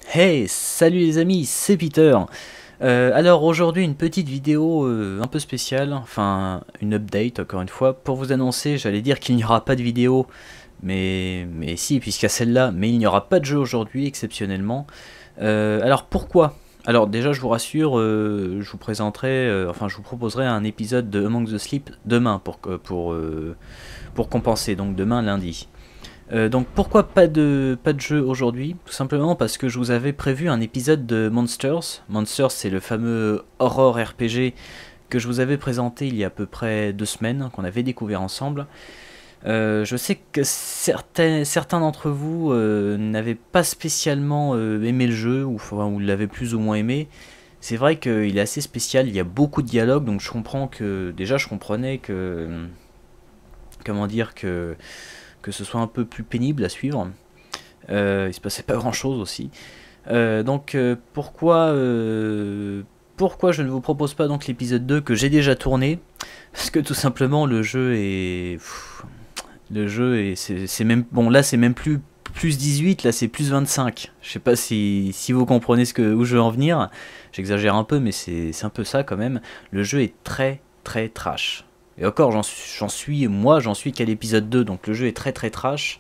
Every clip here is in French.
Hey, salut les amis, c'est Peter. Alors aujourd'hui une petite vidéo un peu spéciale, enfin une update encore une fois, pour vous annoncer, j'allais dire qu'il n'y aura pas de vidéo, mais si, puisqu'il y a celle-là, mais il n'y aura pas de jeu aujourd'hui exceptionnellement. Alors pourquoi? Alors déjà je vous rassure, je vous présenterai, enfin je vous proposerai un épisode de Among the Sleep demain pour compenser, donc demain lundi. Donc pourquoi pas de jeu aujourd'hui? Tout simplement parce que je vous avais prévu un épisode de Monsters. Monsters, c'est le fameux horror RPG que je vous avais présenté il y a à peu près 2 semaines, qu'on avait découvert ensemble. Je sais que certains d'entre vous n'avaient pas spécialement aimé le jeu, ou l'avaient plus ou moins aimé. C'est vrai qu'il est assez spécial, il y a beaucoup de dialogues, donc je comprends que... Déjà je comprenais que... Comment dire que ce soit un peu plus pénible à suivre. Il se passait pas grand chose aussi. Pourquoi je ne vous propose pas donc l'épisode 2 que j'ai déjà tourné? Parce que tout simplement le jeu est... Le jeu est... C'est même... Bon là c'est même plus 18, là c'est plus 25. Je sais pas si vous comprenez où je veux en venir. J'exagère un peu mais c'est un peu ça quand même. Le jeu est très très trash. Et encore j'en suis qu'à l'épisode 2, donc le jeu est très très trash.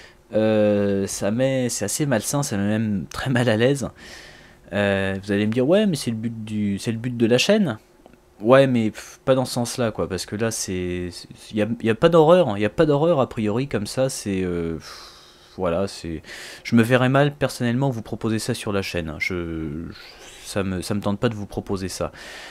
C'est assez malsain, ça met même très mal à l'aise. Vous allez me dire ouais mais c'est le but de la chaîne. Ouais mais pas dans ce sens-là quoi, parce que là y a pas d'horreur, hein. Il y a pas d'horreur a priori comme ça. Voilà, je me verrais mal personnellement vous proposer ça sur la chaîne. Ça me tente pas de vous proposer ça.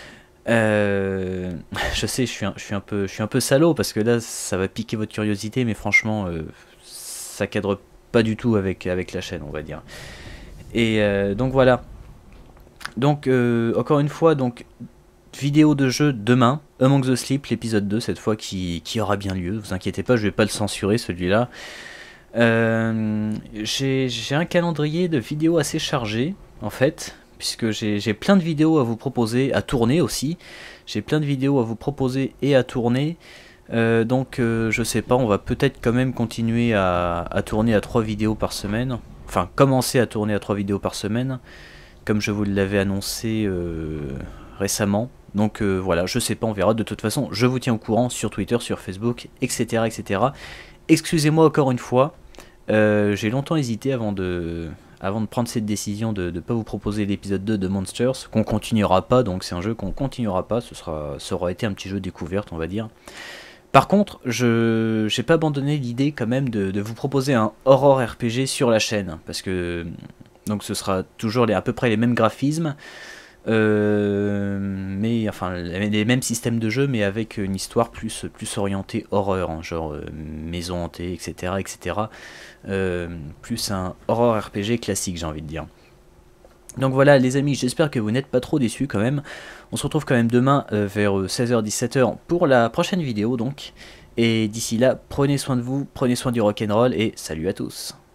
Je sais, je suis un peu salaud parce que là, ça va piquer votre curiosité, mais franchement, ça cadre pas du tout avec la chaîne, on va dire. Et donc voilà. Donc encore une fois, donc vidéo de jeu demain, Among the Sleep, l'épisode 2 cette fois qui aura bien lieu. Vous inquiétez pas, je vais pas le censurer celui-là. J'ai un calendrier de vidéos assez chargé en fait, puisque j'ai plein de vidéos à vous proposer, à tourner aussi. J'ai plein de vidéos à vous proposer et à tourner. Je sais pas, on va peut-être quand même continuer à tourner à 3 vidéos par semaine. Enfin, commencer à tourner à 3 vidéos par semaine, comme je vous l'avais annoncé récemment. Donc voilà, je sais pas, on verra. De toute façon, je vous tiens au courant sur Twitter, sur Facebook, etc. etc. Excusez-moi encore une fois. J'ai longtemps hésité avant de prendre cette décision de ne pas vous proposer l'épisode 2 de Monsters, qu'on continuera pas, donc c'est un jeu qu'on continuera pas, ça aura été un petit jeu découverte, on va dire. Par contre, je n'ai pas abandonné l'idée quand même de vous proposer un horror RPG sur la chaîne, parce que donc ce sera toujours à peu près les mêmes graphismes, mais enfin les mêmes systèmes de jeu, mais avec une histoire plus orientée horreur, hein, genre maison hantée, etc. etc. Plus un horror RPG classique, j'ai envie de dire. Donc voilà les amis, j'espère que vous n'êtes pas trop déçus quand même. On se retrouve quand même demain vers 16h-17h pour la prochaine vidéo donc. Et d'ici là, prenez soin de vous, prenez soin du rock'n'roll et salut à tous.